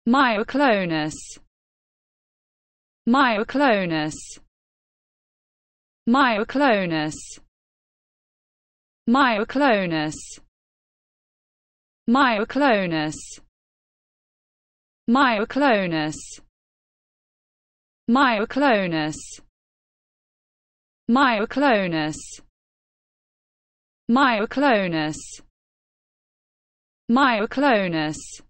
Myoclonus. Myoclonus. Myoclonus. Myoclonus. Myoclonus. Myoclonus. Myoclonus. Myoclonus. Myoclonus. Myoclonus.